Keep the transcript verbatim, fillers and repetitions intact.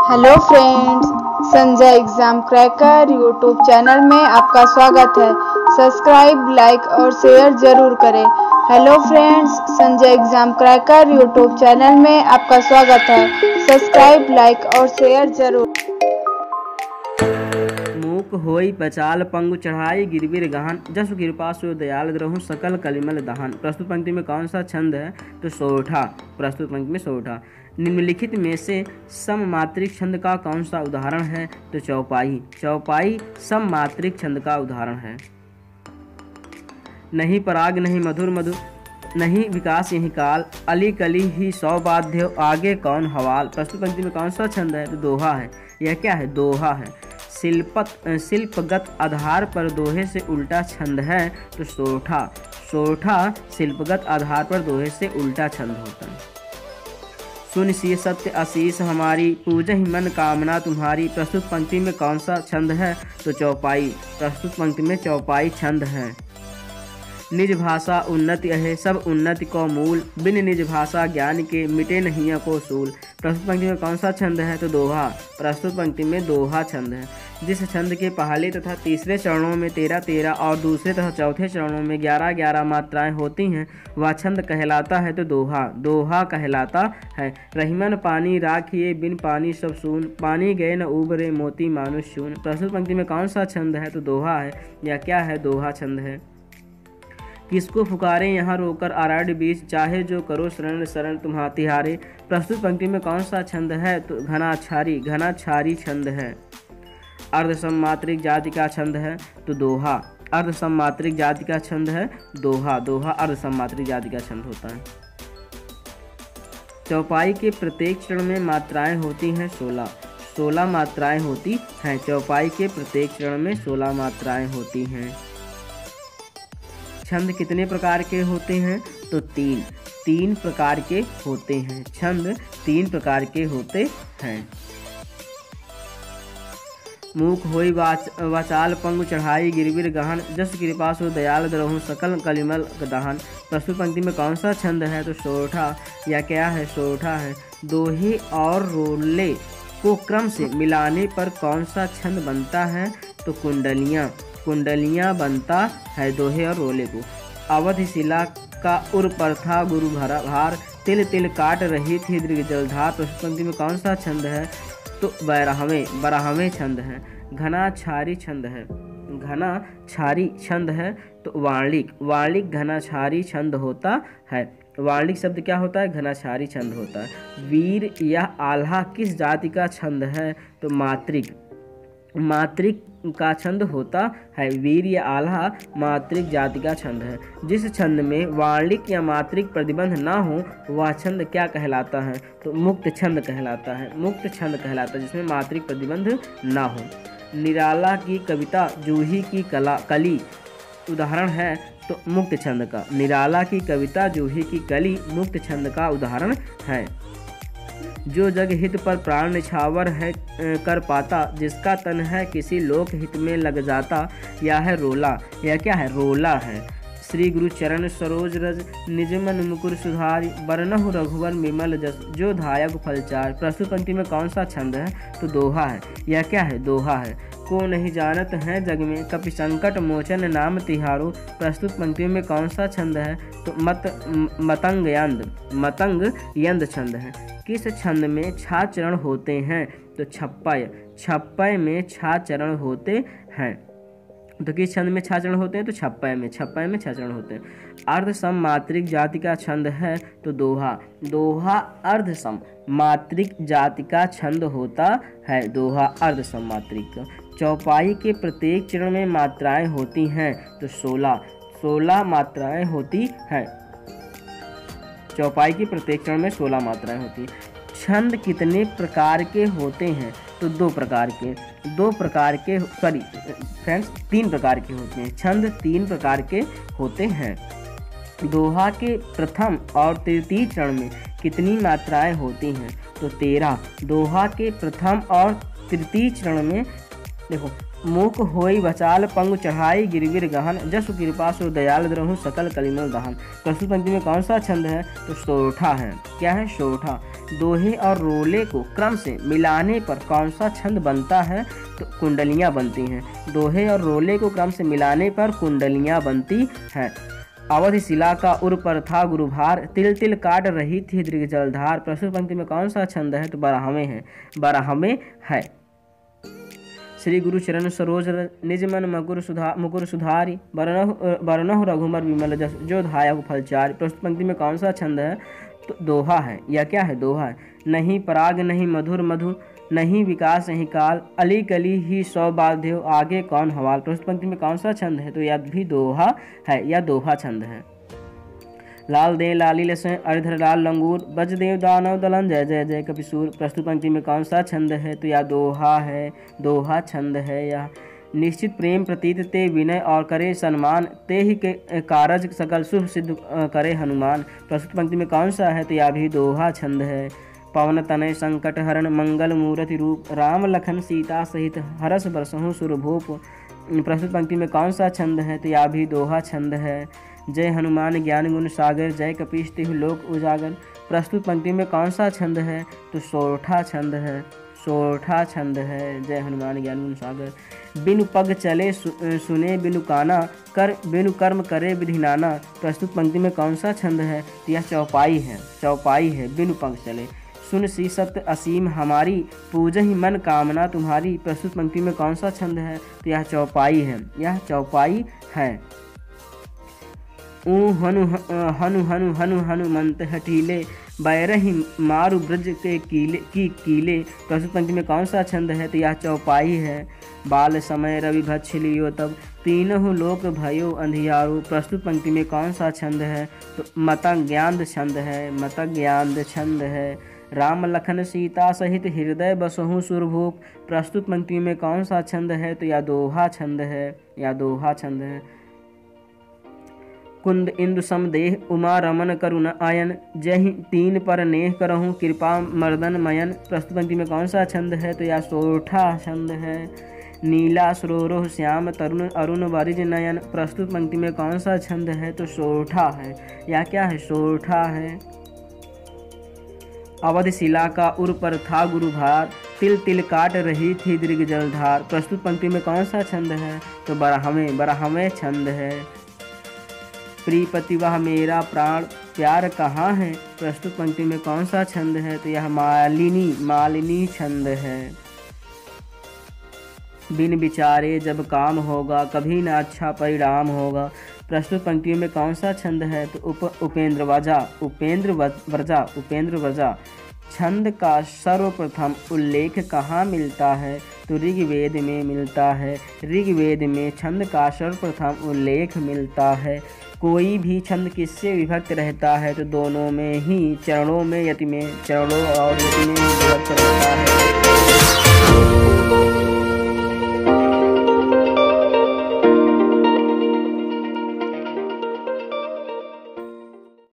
Hello friends, Sanjay exam cracker YouTube channel में आपका स्वागत है। सब्सक्राइब, लाइक और शेयर जरूर करें। Hello friends, Sanjay exam cracker YouTube channel में आपका स्वागत है। सब्सक्राइब, लाइक और शेयर जरूर। मूक होई पचाल पंगु चढ़ाई गिरबिर गहन जस कृपा सो दयाल द्रहु सकल कलिमल दहन। प्रस्तुत पंक्ति में कौन सा छंद है? तो सोठा। प्रस्तुत पंक्ति में सोठा। निम्नलिखित में से सममात्रिक छंद का कौन सा उदाहरण है? तो चौपाई। चौपाई सममात्रिक छंद का उदाहरण है। नहीं पराग नहीं मधुर मधुर, नहीं विकास यही काल, अली कली ही सौ बाध्य आगे कौन हवाल। प्रस्तुत पंक्ति में कौन सा छंद है? तो दोहा है। यह क्या है? दोहा है। शिल्पत शिल्पगत आधार पर दोहे से उल्टा छंद है। तो सोठा। सोठा शिल्पगत आधार पर दोहे से उल्टा छंद होता है। सुन सी सत्य आशीष हमारी, पूजहि मन कामना तुम्हारी। प्रस्तुत पंक्ति में कौन सा छंद है? तो चौपाई। प्रस्तुत पंक्ति में चौपाई छंद है। निज भाषा उन्नति है सब उन्नति को मूल, बिन निज भाषा ज्ञान के मिटे नहीं को सूल। प्रस्तुत पंक्ति में कौन सा छंद है? तो दोहा। प्रस्तुत पंक्ति में दोहा छंद है। जिस छंद के पहले तथा तीसरे चरणों में तेरह तेरह और दूसरे तथा चौथे चरणों में ग्यारह ग्यारह मात्राएं होती हैं वह छंद कहलाता है। तो दोहा। दोहा कहलाता है। रहीमन पानी राखिए बिन पानी सब सून, पानी गए न उबरे मोती मानुष शून। प्रस्तुत पंक्ति में कौन सा छंद है? तो दोहा है। या क्या है? दोहा छंद है। किसको पुकारे यहाँ रोकर आराड बीच, चाहे जो करो शरण शरण तुम्हारा तिहारे। प्रस्तुत पंक्ति में कौन सा छंद है? तो घनाछारी। घनाछारी छंद है। अर्धसम्मात्रिक जाति का छंद है। तो दोहा। अर्धसम्मात्रिक जाति का छंद है दोहा। दोहा अर्धसम्मात्रिक जाति का छंद होता है। चौपाई के प्रत्येक चरण में मात्राएं होती हैं सोलह। सोलह मात्राएं होती हैं। चौपाई के प्रत्येक चरण में सोलह मात्राएं होती हैं। छंद कितने प्रकार के होते हैं? तो तीन। तीन प्रकार के होते हैं। छंद तीन प्रकार के होते हैं। मूक होई वाच वाचाल पंगु चढ़ाई गिरबिर गहन, जस कृपा सो दयाल द्रहु सकल कलिमल दहन। प्रस्तुत पंक्ति में कौन सा छंद है? तो सोठा। या क्या है? सोठा है। दोहे और रोले को क्रम से मिलाने पर कौन सा छंद बनता है? तो कुंडलियाँ। कुंडलियाँ बनता है दोहे और रोले को। अवधि शिला का उर पर था गुरु भरा भार, तिल तिल काट रही थी दीर्घ जलधार। प्रस्तुत पंक्ति में कौन सा छंद है? तो बारहवें। बारहवें छंद है। घना छारी छंद है। घना छारी छंद है। तो वार्णिक। वार्णिक घना छारी छंद होता है। वार्णिक शब्द क्या होता है? घना छारी छंद होता है। वीर या आल्हा किस जाति का छंद है? तो मात्रिक। मात्रिक का छंद होता है। वीर या आल्हा मात्रिक जाति का छंद है। जिस छंद में वार्णिक या मात्रिक प्रतिबंध ना हो वह छंद क्या कहलाता है? तो मुक्त छंद कहलाता है। मुक्त छंद कहलाता है जिसमें मात्रिक प्रतिबंध ना हो। निराला की कविता जूही की कला कली उदाहरण है। तो मुक्त छंद का। निराला की कविता जूही की कली मुक्त छंद का उदाहरण है। जो जग हित पर प्राण निछावर है कर पाता, जिसका तन है किसी लोक हित में लग जाता। यह है रोला। यह क्या है? रोला है। श्री गुरु चरण सरोज रज निज मन मुकुर सुधारी, बरनहु रघुवर विमल जस जो धायक फलचार। प्रस्तुत पंक्ति में कौन सा छंद है? तो दोहा है। यह क्या है? दोहा है। को नहीं जानत है जग में कपि संकट मोचन नाम तिहारो। प्रस्तुत पंक्तियों में कौन सा छंद है? तो मत मतंग यंद। मतंग यंद छंद है। किस छंद में छा चरण होते हैं? तो छप्पय। छप्पय में छा चरण होते हैं। तो किस छंद में छा चरण होते हैं? तो छप्पय में। छप्पय में छा चरण होते हैं। अर्धसम मात्रिक जाति का छंद है। तो दोहा। दोहा अर्धसम मात्रिक जाति का छंद होता है। दोहा अर्धसम मात्रिक। चौपाई के प्रत्येक चरण में मात्राएं होती हैं। तो सोलह। सोलह मात्राएं होती हैं। चौपाई की प्रत्येक चरण में सोलह मात्राएं होती हैं। छंद कितने प्रकार के होते हैं? तो दो प्रकार के। दो प्रकार के सॉरी फ्रेंड्स तीन प्रकार के होते हैं। छंद तीन प्रकार के होते हैं। दोहा के प्रथम और तृतीय चरण में कितनी मात्राएं होती हैं? तो तेरह। दोहा के प्रथम और तृतीय चरण में देखो, मूक होई वचाल पंगु चढ़ाई गिरगिर गहन, जसु कृपा सो दयाल द्रहु सकल कलिमल दहन। प्रस्तुत पंक्ति में कौन सा छंद है? तो सोठा है। क्या है? सोठा। दोहे और रोले को क्रम से मिलाने पर कौन सा छंद बनता है? तो कुंडलियाँ बनती हैं। दोहे और रोले को क्रम से मिलाने पर कुंडलियाँ बनती हैं। अवधि शिला का उर पर था गुरुभार, तिल तिल काट रही थी दीर्घ जलधार। प्रस्तुत पंक्ति में कौन सा छंद है? तो बारहवें है, बारहवें है। श्री गुरु चरण सरोज निज मन मकुर सुधा मुकुर सुधारी, बरनहु रघुबर विमल जस जो धायक फलचारी। प्रस्तुत पंक्ति में कौन सा छंद है? तो दोहा है। या क्या है? दोहा है। नहीं पराग नहीं मधुर मधु, नहीं विकास नहीं काल, अली कली ही सौ बाध्यो आगे कौन हवाल। प्रस्तुत पंक्ति में कौन सा छंद है? तो यह भी दोहा है, या दोहा छंद है। लाल दे लाली लसें अरिधर लाल लंगूर, बजदेव दानव दलन जय जय जय कपिसूर। प्रस्तुत पंक्ति में कौन सा छंद है? तो यह दोहा है, दोहा छंद है। यह निश्चित प्रेम प्रतीत ते विनय और करे सम्मान, ते ही के कारज सकल शुभ सिद्ध करे हनुमान। प्रस्तुत पंक्ति में कौन सा है? तो यह भी दोहा छंद है। पवन तनय संकट हरण मंगल मूर्ति रूप, राम लखन सीता सहित हरस बरसहु सुरभूप। प्रस्तुत पंक्ति में कौन सा छंद है? तो यह भी दोहा छंद है। जय हनुमान ज्ञान गुण सागर, जय कपीश तिहु लोक उजागर। प्रस्तुत पंक्ति में कौन सा छंद है? तो सोरठा छंद है, सोरठा छंद है। जय हनुमान ज्ञान गुण सागर। बिनु पग चले सु, सुने बिनु काना, कर बिनु कर्म करे विधि नाना। प्रस्तुत पंक्ति में कौन सा छंद है? तो यह चौपाई है, चौपाई है। बिनु पग चले सुन सी सत्य असीम हमारी, पूजहि मन कामना तुम्हारी। प्रस्तुत पंक्ति में कौन सा छंद है? तो यह चौपाई है, यह चौपाई है। ऊ हनु हनु हनु हनु हनुमंत हठीले, बैरहि मारु ब्रज के कीले की कीले। प्रस्तुत पंक्ति में कौन सा छंद है? तो यह चौपाई है। बाल समय रवि भक्ष लियो तब, तीनों लोक भयो अंधियारो। प्रस्तुत पंक्ति में कौन सा छंद है? तो मतज्ञान छंद है, मतज्ञान छंद है। राम लखन सीता सहित हृदय बसहु सुरभूप। प्रस्तुत पंक्ति में कौन सा छंद है? तो यह दोहा छंद है, या दोहा छंद है। कुंद इंदु समदेह उमा रमन करुण आयन, जय तीन पर नेह करहूँ कृपा मर्दन मयन। प्रस्तुत पंक्ति में कौन सा छंद है? तो यह सोरठा छंद है। नीला सरोरोह श्याम तरुण अरुण वारिज नयन। प्रस्तुत पंक्ति में कौन सा छंद है? तो सोरठा है, या क्या है? सोरठा है। अवधि शिला का उर पर था गुरुभार, तिल तिल काट रही थी दीर्घ जलधार। प्रस्तुत पंक्ति में कौन सा छंद है? तो बारहवें, बारहवें छंद है। प्रियपति वह मेरा प्राण, प्यार कहाँ है। प्रस्तुत पंक्ति में कौन सा छंद है? तो यह मालिनी, मालिनी छंद है। बिन विचारे जब काम होगा, कभी न अच्छा परिणाम होगा। प्रस्तुत पंक्तियों में कौन सा छंद है? तो उप उपेंद्र वजा, उपेंद्र वर्जा, उपेंद्र वर्जा। छंद का सर्वप्रथम उल्लेख कहाँ मिलता है? तो ऋग्वेद में मिलता है। ऋग्वेद में छंद का सर्वप्रथम उल्लेख मिलता है। कोई भी छंद किससे विभक्त रहता है? तो दोनों में ही, चरणों में, यति में, चरणों और यति में विभक्त रहता है।